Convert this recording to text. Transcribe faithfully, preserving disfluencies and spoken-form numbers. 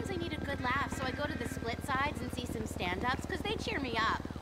Sometimes I need a good laugh, so I go to the split sides and see some stand-ups, because they cheer me up.